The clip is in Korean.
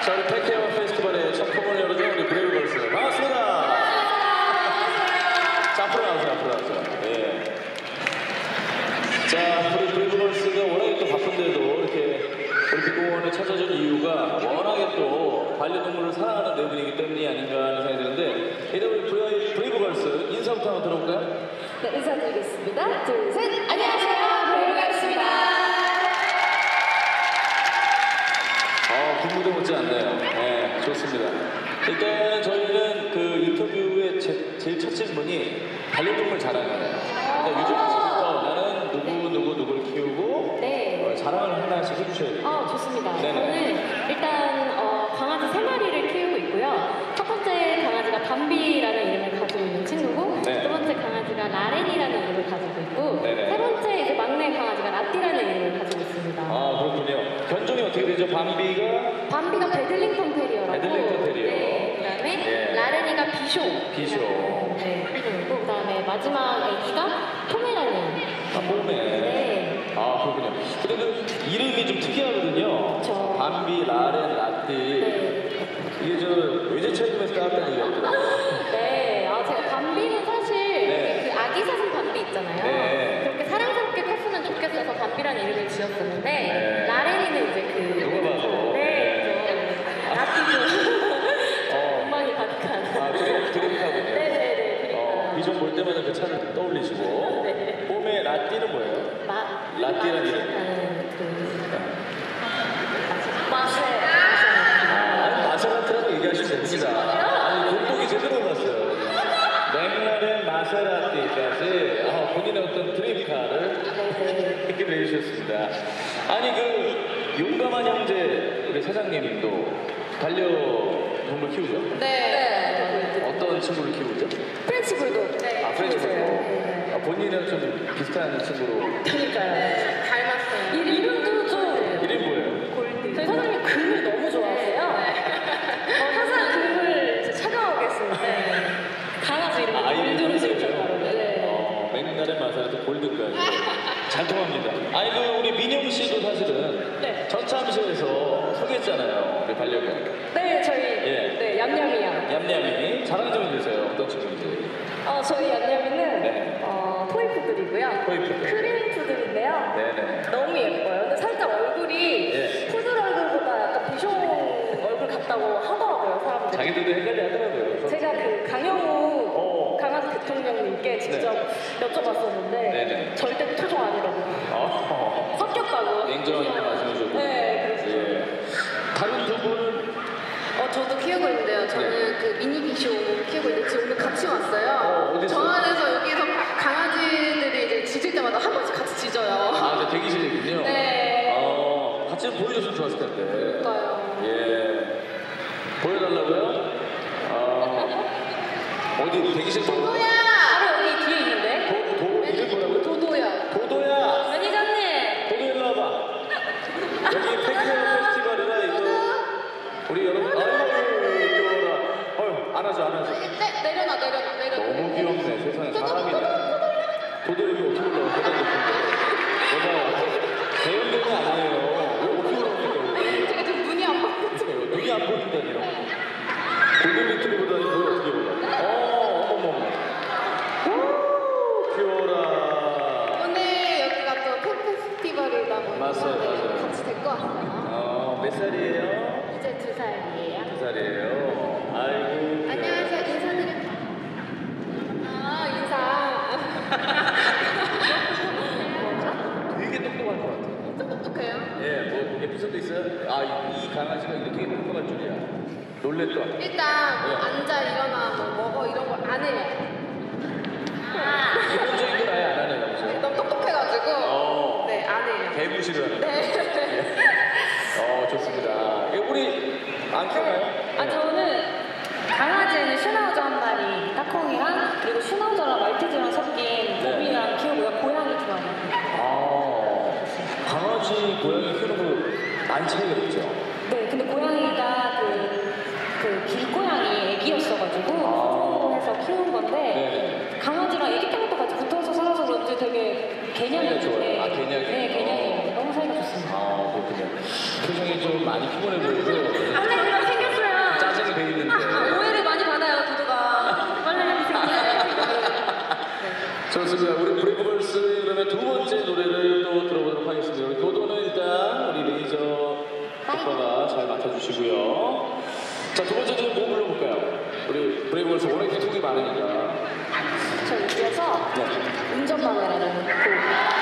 자, 우리 팩케어 페스티벌의 첫 공연을 열어준 우리 브레이브걸스 반갑습니다. 자, 앞으로 나오세요, 앞으로 나오세요. 예. 자, 우리 브레이브걸스가 워낙에 또 바쁜데도 이렇게 올림픽공원을 찾아준 이유가 워낙에 또 반려동물을 사랑하는 네 분이기 때문이 아닌가 하는 생각이 드는데, 이제 우리 브레이브걸스 인사부터 한번 들어볼까요? 네, 인사드리겠습니다. 둘, 셋. 안녕하세요, 브레이브걸스입니다. 군무대 못지 않네요. 네, 좋습니다. 일단 저희는 그 인터뷰의 제일 첫 질문이 반려동물 자랑이에요. 그러니까 유정민 씨부터 나는 누구를 키우고 자랑을 하나씩 해주셔야 돼요. 좋습니다. 네네. 저는 일단 강아지 3마리를 키우고 있고요. 첫 번째 강아지가 밤비라는 이름을 가지고 있는 친구고, 네. 두 번째 강아지가 라렌이라는 이름을 가지고 있고, 네네. 세 번째 이제 막내 강아지가 라띠라는 이름을 가지고 있습니다. 그렇군요. 견종이 어떻게 되죠? 밤비가 베들링턴 테리어라고. 베들링턴 테리어. 네, 그다음에 예. 라렌이가 비쇼. 네. 그리고 그다음에 마지막 아기가 포메라니안. 봄에. 네. 그렇군요. 근데 그 이름이 좀 특이하거든요. 그쵸. 밤비, 라렌, 라띠. 네. 이게 저 외제차이점에서 따왔다는 얘기가 있더라고요. 네. 제가 밤비는 사실 네. 그 아기 사슴 밤비 있잖아요. 네. 그렇게 사랑스럽게 컸으면 좋겠어서 밤비라는 이름을 지었었는데, 네. 라렌이는 이제 그 누가 봐도. 라띠도 엉망이 가득한. 드림카군요. 네네네. 비전 볼 때마다 그 차를 떠올리시고. 네. 봄에 라띠는 뭐예요? 라띠라는 이름. 마세라티라고 얘기하시면 됩니다. 공복이 제대로 났어요. 맥라렌 마세라티까지 본인의 어떤 드림카를 이렇게 내주셨습니다. 아니 그 용감한 형제 우리 사장님도 반려동물 키우죠? 네. 어떤 친구를 키우죠? 프렌치 불독. 프렌치 불독. 본인이랑 좀 비슷한 친구로. 그러니까요. 닮았어요. 이름도 좀. 이름 뭐예요? 골드. 저희 사장님이 금을 너무 좋아하세요. 항상 금을 착용하고 계십니다. 강아지 이름 골드로 지으셨다고. 맥날의 마사라도 골드까지 잘 통합니다. 아니 그 우리 민영 씨도 사실은 전참시에서 소개했잖아요. 우리 반려견. 네, 저희 얌얌이요. 얌얌이 자랑 좀 해주세요. 어떤 친구인지. 저희 얌얌이는 토이푸들이고요. 토이푸들. 크림 푸들인데요. 네네. 너무 예뻐요. 근데 살짝 얼굴이 푸들 얼굴보다 약간 비숑 얼굴 같다고 하더라고요, 사람들이. 자기들도 헷갈려 하더라고요. 제가 그 강영우 강아지 대통령님께 직접 여쭤봤었는데 절대 토종 아니라고. 섞였다고. 냉정하게 말씀해주셨고. 네, 그래서. 다른 두 분은? 저도 키우고 있는데요. 저는 그 미니 비쇼 키우고 있는데 지금 오늘 같이 왔어요. 어디서? 저 안에서 여기서 강아지들이 이제 짖을 때마다 한 번씩 같이 짖어요. 네, 대기실이군요. 네. 같이 보여줬으면 좋았을 텐데. 그러니까요. 예. 보여달라고요? 어디 대기실 도도야! 바로 여기 뒤에 있는데? 이름 뭐라고요? 도도야. 도도야! 매니저님! 도도 일로 와봐. 여기 팩케어 페스티벌이라 이거 우리 여러분 귀여워라. 안아줘. 내려놔. 너무 귀엽네. 세상에 사람이네. 도도 여기 어떻게 올라와? 계단 높은데. 여봐. 대형견이 아니에요. 왜 어떻게 올라옵니까? 제가 지금 눈이 안 보여요. 눈이 안 보인다니요. 골든 리트리버더니 뭘 어떻게 올라? 어머머. 귀여워라. 오늘 여기가 또 펫 페스티벌이다 보니까 맞아요. 같이 데리고 왔어요. 몇 살이에요? 이제 2살이에요. 2살이에요. 아이고. 안녕하세요. 인사드릴게요. 인사. 되게 똑똑할 것 같아요. 엄청 똑똑해요. 예, 뭐 에피소드 있어요? 이 강아지가 이렇게 똑똑할 줄이야. 놀랬던. 일단 앉아 일어나 뭐 먹어 이런 걸 안 해요. 기본적인 건 아예 안 하네요. 그죠? 너무 똑똑해가지고 안 해요. 개무시를 하는. 네. 좋습니다. 우리 안 키워요? 저는 강아지에는 슈나우저 한 마리, 따콩이랑 그리고 슈나우저랑 말티즈랑 섞인 도비랑 키우고요. 고양이 좋아해요. 강아지, 고양이 키우는 거 많이 차이가 있죠? 네, 근데 고양이가 그 길고양이 애기였어가지고 해서 키운 건데 강아지랑 애기 때부터 같이 붙어서 살아서 그런지 되게 개념이 좋아요. 개념이에요. 네, 개념이에요. 너무 사이가 좋습니다. 그렇군요. 표정이 좀 많이 피곤해 보이고. 안 주시고요. 자, 두 번째 주제 뭐 불러볼까요? 우리 브레이브걸스 워낙 히트곡이 많으니까. 저 여기에서 네. 운전방해라는 곡